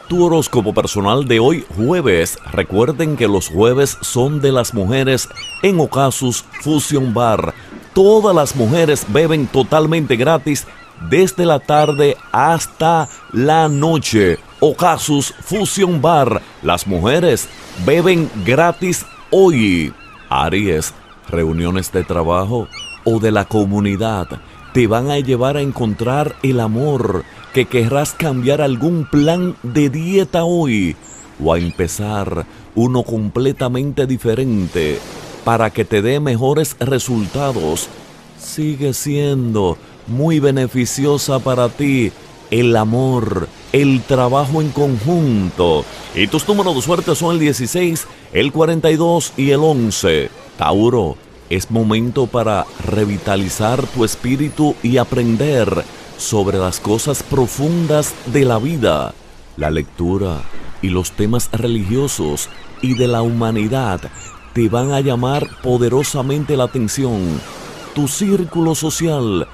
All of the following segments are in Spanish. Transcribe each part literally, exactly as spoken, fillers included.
Tu horóscopo personal de hoy jueves. Recuerden que los jueves son de las mujeres en Ocasus Fusion Bar. Todas las mujeres beben totalmente gratis desde la tarde hasta la noche. Ocasus Fusion Bar. Las mujeres beben gratis hoy. Aries, reuniones de trabajo o de la comunidad te van a llevar a encontrar el amor, que querrás cambiar algún plan de dieta hoy o a empezar uno completamente diferente para que te dé mejores resultados. Sigue siendo muy beneficiosa para ti el amor, el trabajo en conjunto. Y tus números de suerte son el dieciséis, el cuarenta y dos y el once. Tauro, es momento para revitalizar tu espíritu y aprender sobre las cosas profundas de la vida. La lectura y los temas religiosos y de la humanidad te van a llamar poderosamente la atención. Tu círculo social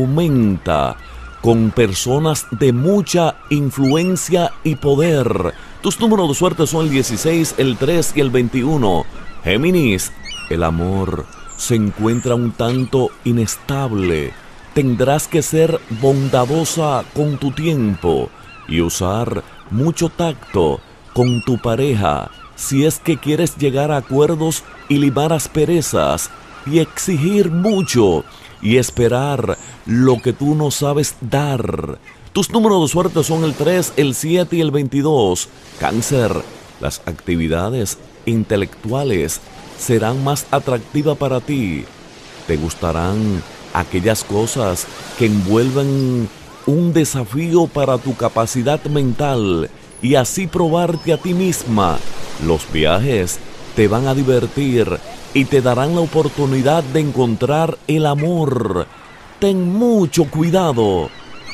aumenta con personas de mucha influencia y poder. Tus números de suerte son el dieciséis, el tres y el veintiuno. Géminis, el amor se encuentra un tanto inestable. Tendrás que ser bondadosa con tu tiempo y usar mucho tacto con tu pareja si es que quieres llegar a acuerdos y limar asperezas y exigir mucho y esperar lo que tú no sabes dar. Tus números de suerte son el tres, el siete y el veintidós. Cáncer, las actividades intelectuales serán más atractivas para ti. Te gustarán aquellas cosas que envuelven un desafío para tu capacidad mental y así probarte a ti misma. Los viajes te van a divertir y te darán la oportunidad de encontrar el amor. Ten mucho cuidado.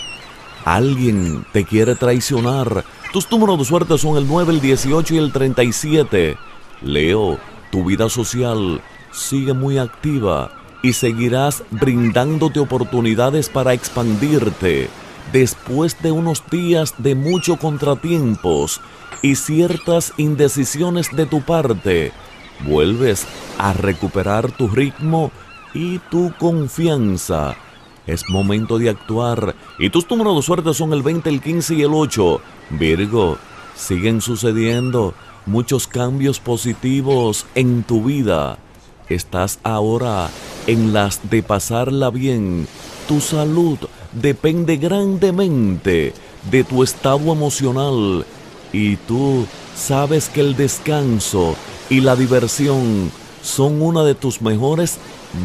Alguien te quiere traicionar. Tus números de suerte son el nueve, el dieciocho y el treinta y siete. Leo, tu vida social sigue muy activa y seguirás brindándote oportunidades para expandirte. Después de unos días de muchos contratiempos y ciertas indecisiones de tu parte, vuelves a recuperar tu ritmo y tu confianza. Es momento de actuar y tus números de suerte son el veinte, el quince y el ocho. Virgo, siguen sucediendo muchos cambios positivos en tu vida. Estás ahora en las de pasarla bien. Tu salud depende grandemente de tu estado emocional y tú sabes que el descanso y la diversión son una de tus mejores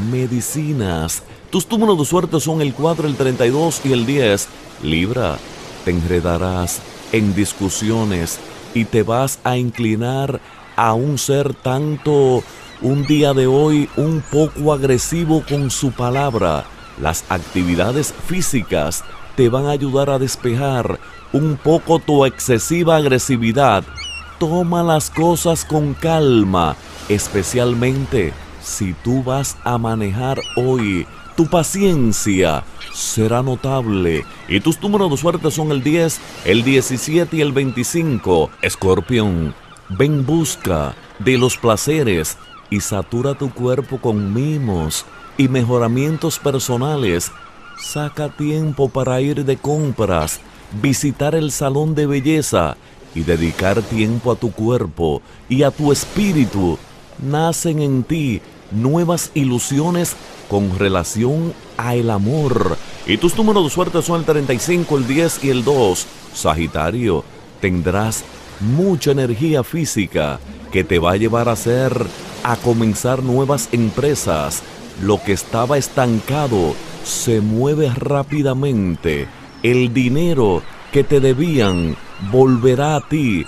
medicinas. Tus números de suerte son el cuatro, el treinta y dos y el diez. Libra, te enredarás en discusiones y te vas a inclinar a un ser tanto un día de hoy un poco agresivo con su palabra. Las actividades físicas te van a ayudar a despejar un poco tu excesiva agresividad. Toma las cosas con calma, especialmente si tú vas a manejar hoy. Tu paciencia será notable y tus números de suerte son el diez, el diecisiete y el veinticinco. Escorpión, ven en busca de los placeres y satura tu cuerpo con mimos y mejoramientos personales. Saca tiempo para ir de compras, visitar el salón de belleza y dedicar tiempo a tu cuerpo y a tu espíritu. Nacen en ti nuevas ilusiones con relación a el amor. Y tus números de suerte son el treinta y cinco, el diez y el dos. Sagitario, tendrás mucha energía física que te va a llevar a hacer, a comenzar nuevas empresas. Lo que estaba estancado se mueve rápidamente. El dinero que te debían volverá a ti.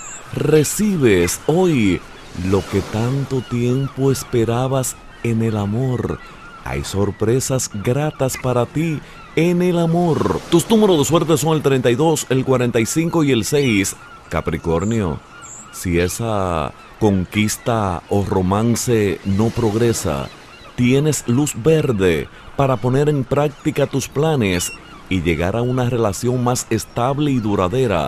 Recibes hoy lo que tanto tiempo esperabas en el amor. Hay sorpresas gratas para ti en el amor. Tus números de suerte son el treinta y dos, el cuarenta y cinco y el seis. Capricornio, si esa conquista o romance no progresa, tienes luz verde para poner en práctica tus planes y llegar a una relación más estable y duradera.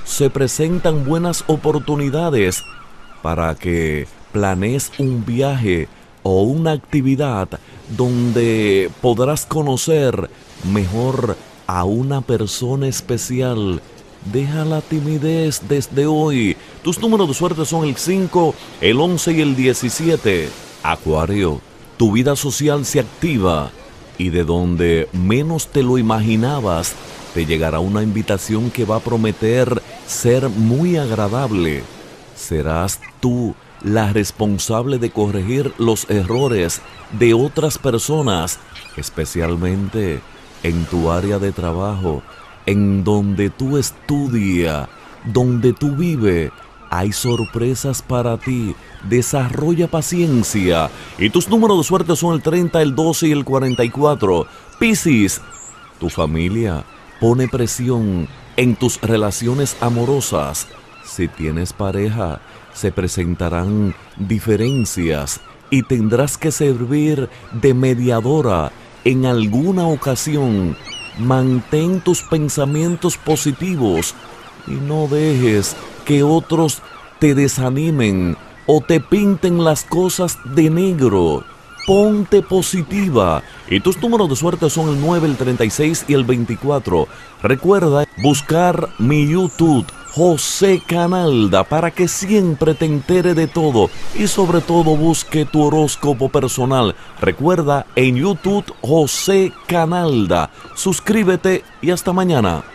se presentan buenas oportunidades para que planees un viaje o una actividad donde podrás conocer mejor a una persona especial. Deja la timidez desde hoy. Tus números de suerte son el cinco, el once y el diecisiete. Acuario, tu vida social se activa y de donde menos te lo imaginabas, te llegará una invitación que va a prometer ser muy agradable. Serás tú la responsable de corregir los errores de otras personas, especialmente en tu área de trabajo, en donde tú estudias, donde tú vives. Hay sorpresas para ti. Desarrolla paciencia. Y tus números de suerte son el treinta, el doce y el cuarenta y cuatro. Piscis, tu familia pone presión en tus relaciones amorosas. Si tienes pareja, se presentarán diferencias y tendrás que servir de mediadora en alguna ocasión. Mantén tus pensamientos positivos y no dejes que otros te desanimen o te pinten las cosas de negro. Ponte positiva. Y tus números de suerte son el nueve, el treinta y seis y el veinticuatro. Recuerda buscar mi YouTube, José Canalda, para que siempre te entere de todo y sobre todo busque tu horóscopo personal. Recuerda, en YouTube, José Canalda. Suscríbete y hasta mañana.